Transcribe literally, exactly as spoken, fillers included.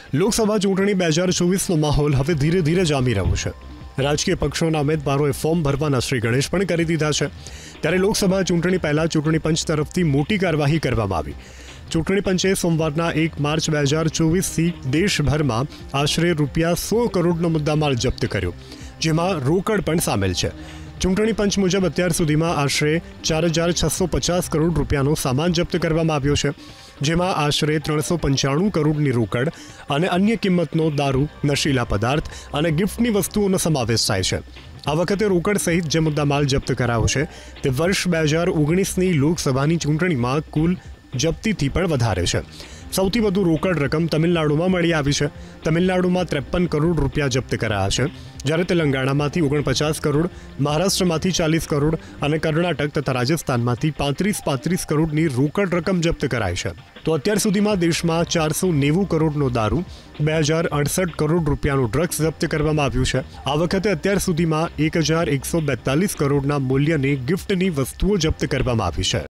લોકસભા ચૂંટણી બે હજાર ચોવીસનો માહોલ હવે ધીરે ધીરે જામી રહ્યો છે. રાજકીય પક્ષોના ઉમેદવારોએ ફોર્મ ભરવાના શ્રી ગણેશ પણ કરી દીધા છે. ત્યારે લોકસભા ચૂંટણી પહેલા ચૂંટણી પંચ તરફથી મોટી કાર્યવાહી કરવામાં આવી. ચૂંટણી પંચે સોમવારના એક માર્ચ બે હજાર ચોવીસથી દેશભરમાં આશરે રૂપિયા સો કરોડનો મુદ્દામાલ જપ્ત કર્યો, જેમાં રોકડ પણ સામેલ છે. ચૂંટણી પંચ મુજબ અત્યાર સુધીમાં આશરે ચાર હજાર છસો પચાસ કરોડ રૂપિયાનો સામાન જપ્ત કરવામાં આવ્યો છે, જેમાં આશરે ત્રણસો પંચાણું કરોડની રોકડ અને અન્ય કિંમતનો દારૂ, નશીલા પદાર્થ અને ગિફ્ટની વસ્તુઓનો સમાવેશ થાય છે. આ વખતે રોકડ સહિત જે મુદ્દામાલ જપ્ત કરાયો છે તે વર્ષ બે હજાર ઓગણીસની લોકસભાની ચૂંટણીમાં કુલ જપ્તીથી પણ વધારે છે. સૌથી વધુ રોકડ રકમ તમિલનાડુમાં મળી આવી છે. તમિલનાડુમાં ત્રેપન કરોડ રૂપિયા જપ્ત કરાયા છે, જ્યારે તેલંગાણામાંથી ઓગણપચાસ કરોડ, મહારાષ્ટ્રમાંથી ચાલીસ કરોડ અને કર્ણાટક તથા રાજસ્થાનમાંથી પાંત્રીસ પાંત્રીસ કરોડની રોકડ રકમ જપ્ત કરાઈ છે. તો અત્યાર સુધીમાં દેશમાં ચારસો નેવું કરોડનો દારૂ, બે હજાર અડસઠ કરોડ રૂપિયાનું ડ્રગ્સ જપ્ત કરવામાં આવ્યું છે. આ વખતે અત્યાર સુધીમાં એક હજાર એકસો બેતાલીસ કરોડના મૂલ્યની ગિફ્ટની વસ્તુઓ જપ્ત કરવામાં આવી છે.